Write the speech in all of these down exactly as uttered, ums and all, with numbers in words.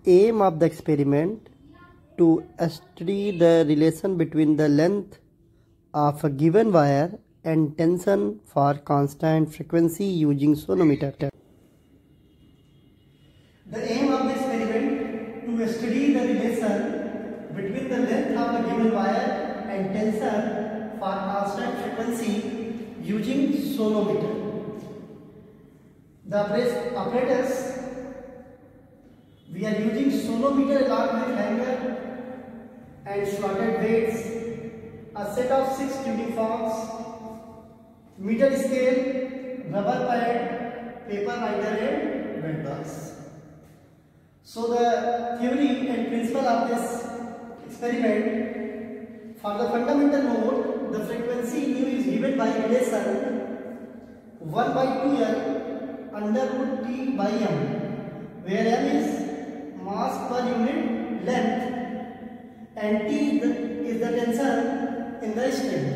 aim of the experiment to study the relation between the length of a given wire and tension for constant frequency using sonometer. The aim of the experiment to study the relation between the length of a given wire and tension for constant frequency using sonometer. The apparatus, we are using sonometer along with hanger and slotted weights, a set of six tuning forks, meter scale, rubber pad, paper writer and belt box. So the theory and principle of this experiment, for the fundamental mode, the frequency nu is given by relation one by two L under root T by M, where M is mass per unit length and T is the, is the tension in the string.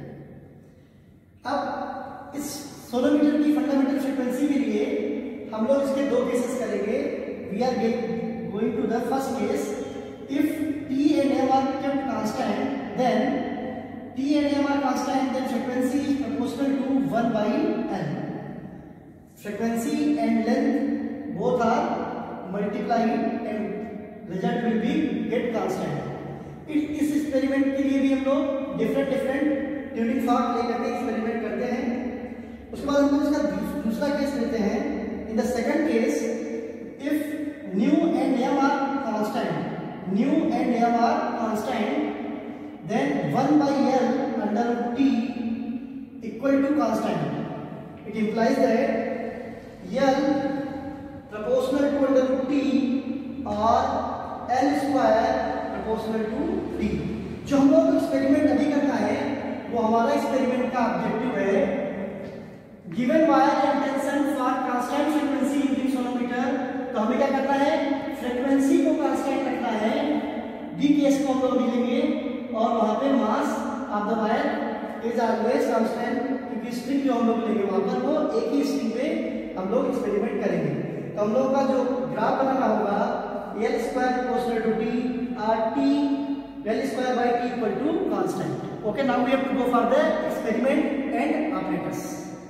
अब इस sonometer की fundamental frequency के लिए हम लोग इसके दो cases करेंगे. We are going to the first case. If T and M are kept constant, then T and M are constant, then frequency is proportional to one by L. Frequency and length both are multiplied and result will be get constant. इस experiment के लिए भी हम लोग different different tuning fork लेकर के experiment करते हैं. उसके बाद हम लोग इसका दूसरा केस लेते हैं. In the second case, if nu and M are constant, nu and M are constant, then one by L under T equal to constant. It implies that L proportional to under root t or L square proportional to t. जो हम लोग experiment अभी करना है वो हमारा experiment का objective है. Given wire and tension for constant frequency using sonometer. तो हमें क्या करना है, फ्रीक्वेंसी को कांस्टेंट रखना है. डी केस को हम लोग मिलेंगे और वहां पे mass of the wire is always constant, क्योंकि स्ट्रिंग जो हम लोग लेंगे वहां पर वो एक ही स्ट्रिंग पे हम लोग एक्सपेरिमेंट करेंगे. तो हम लोग का जो ग्राफ बनाना होगा, L square proportional to T or T L square by T equal to constant. Okay, now we have to go for the experiment and apparatus.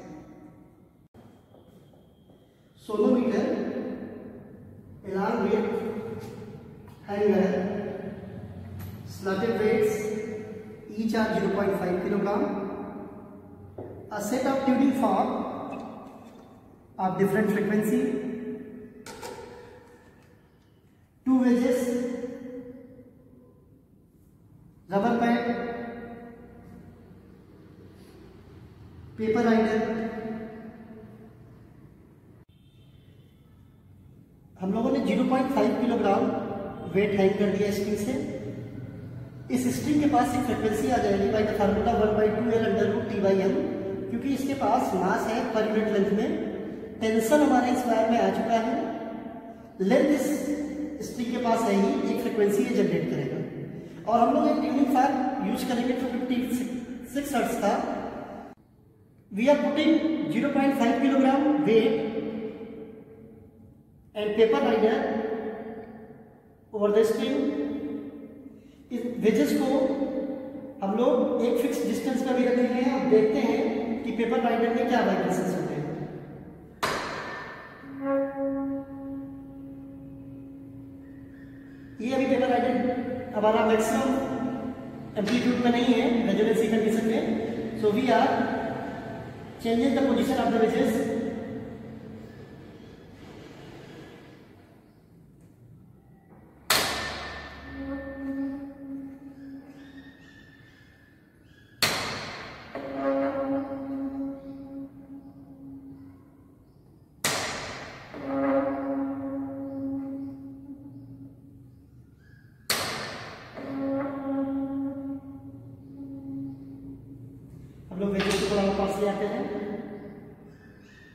Sonometer along with hanger, slotted weights, each are zero point five kilogram, a set of tuning fork of different frequency, two wedges, rubber pad, paper rider. हम लोगों ने zero point five kilogram weight hang कर दिया string से. इस string के पास एक frequency आ जाएगी by the formula one by two L under root T by M, क्योंकि इसके पास मास है पर यूनिट लेंथ में. टेंशन हमारे इस वायर में आ चुका है. लेंथ इस स्ट्रिंग के पास है ही, एक फ्रीक्वेंसी ये जनरेट करेगा. और हम लोग एक ट्यूनिंग फॉर्क यूज करेंगे टू फिफ्टी सिक्स हर्ट्ज का. We are putting zero point five kilogram weight and paper rider over the string. इस वेजेस को हम लोग एक फिक्स डिस्टेंस पर भी रखेंगे. अब देखते हैं कि पेपर राइडर में क्या वाइब्रेशंस होते हैं. ये अभी पेपर राइडर हमारा मैक्सिमम एम्पलीट्यूड में नहीं है रेजोनेंसी कंडीशन में. So we are changing the position of the wedges. हम लोग वेजेस को थोड़ा पास ले आते हैं.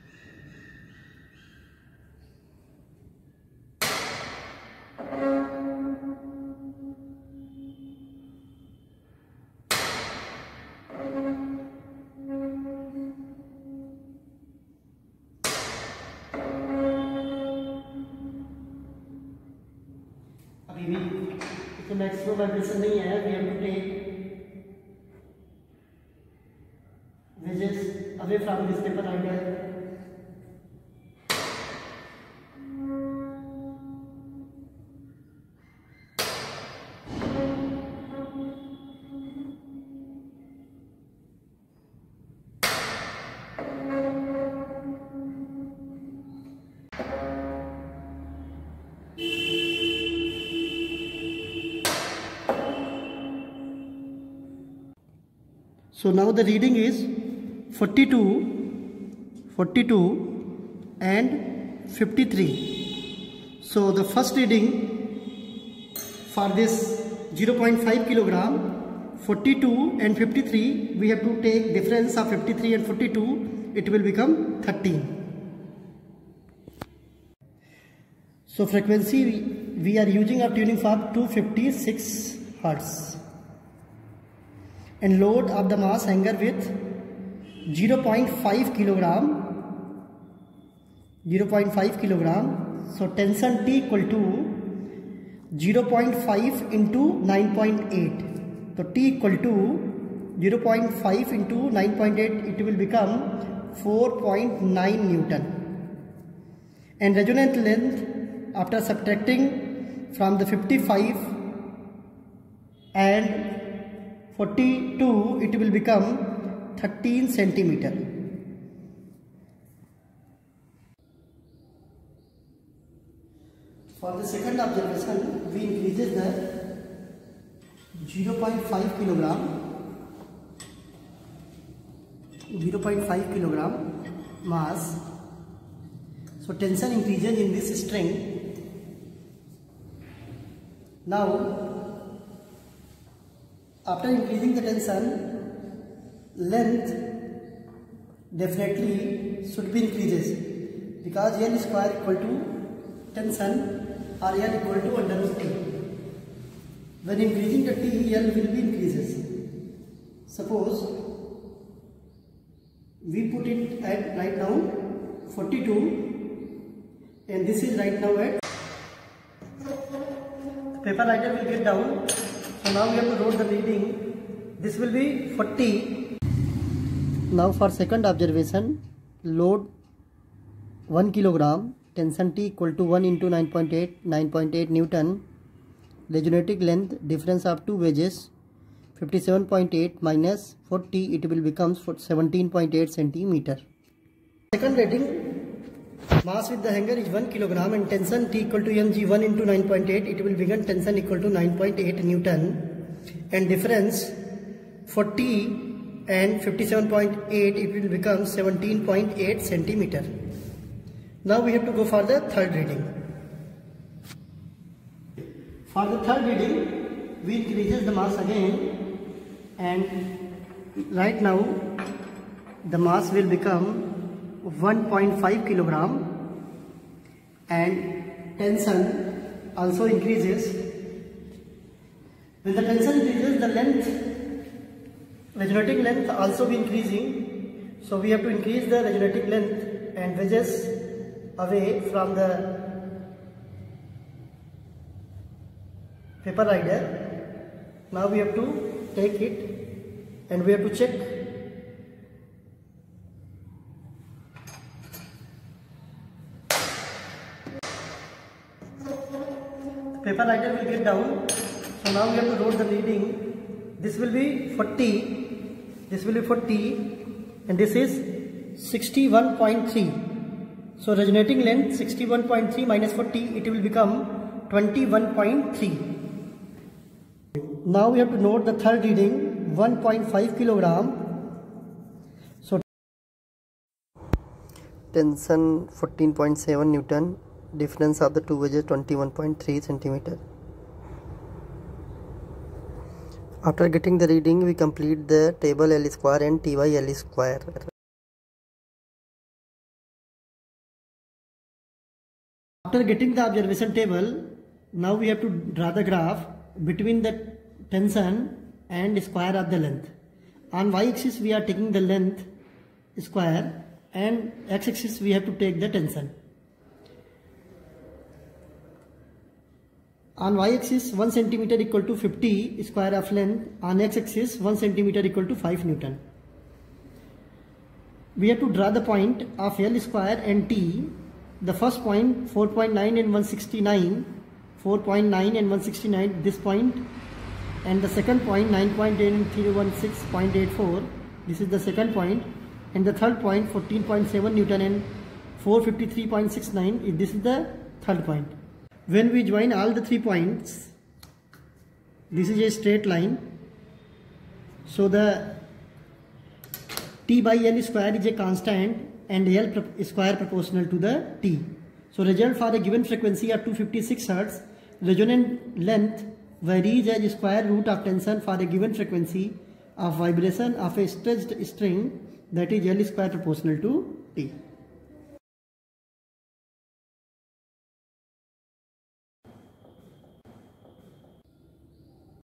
B V. तो maximum vibration नहीं है, we have to take wedges away from this paper rider. So now the reading is forty-two, forty-two and fifty-three. So the first reading for this zero point five kilogram, forty-two and fifty-three, we have to take difference of fifty-three and forty-two, it will become thirteen. So frequency we, we are using our tuning fork two fifty-six hertz. And load of the mass hanger with zero point five kilogram, zero point five kilogram. So tension T equal to zero point five into nine point eight. So T equal to zero point five into nine point eight, it will become four point nine Newton. And resonant length after subtracting from the fifty-five and forty-two, it will become thirteen centimeter. For the second observation, we increases the zero point five kilogram, zero point five kilogram mass. So tension increases in this string. Now, after increasing the tension, length definitely should be increases, because L square equal to tension or L equal to under root T. When increasing the T, L will be increases. Suppose we put it at right now forty-two, and this is right now at, the paper writer will get down. So now we have to note the reading. This will be forty. Now for second observation, load one kilogram, tension T equal to one into nine point eight, nine point eight Newton. Resonating length, difference of two wedges, fifty-seven point eight minus forty, it will become seventeen point eight centimeter. Second rating, mass with the hanger is one kilogram and tension T equal to mg, one into nine point eight, it will become tension equal to nine point eight Newton, and difference forty and fifty-seven point eight, it will become seventeen point eight centimeter. Now we have to go for the third reading. For the third reading, we increases the mass again, and right now the mass will become one point five kilogram, and tension also increases. When the tension increases, the length, resonating length also be increasing. So we have to increase the resonating length and wedges away from the paper rider. Now we have to take it and we have to check. The paper rider will get down. So now we have to note the reading. This will be forty, this will be forty, and this is sixty-one point three. So resonating length sixty-one point three minus forty, it will become twenty-one point three. Now we have to note the third reading, one point five kilogram. So tension fourteen point seven Newton, difference of the two wedges twenty-one point three centimeter. After getting the reading, we complete the table L square and T by L square. After getting the observation table, now we have to draw the graph between the tension and square of the length. On y-axis we are taking the length square, and x-axis we have to take the tension. On y-axis one centimeter equal to fifty square of length. On x-axis one centimeter equal to five Newton. We have to draw the point of L square and T. The first point four point nine and one sixty-nine, four point nine and one sixty-nine, this point, and the second point nine point eight and three hundred sixteen point eight four, this is the second point, and the third point fourteen point seven Newton and four hundred fifty-three point six nine, this is the third point. When we join all the three points, this is a straight line, so the T by L square is a constant and L square proportional to the T. So result for a given frequency of two hundred fifty-six Hertz, resonant length varies as square root of tension for a given frequency of vibration of a stretched string, that is L square proportional to T.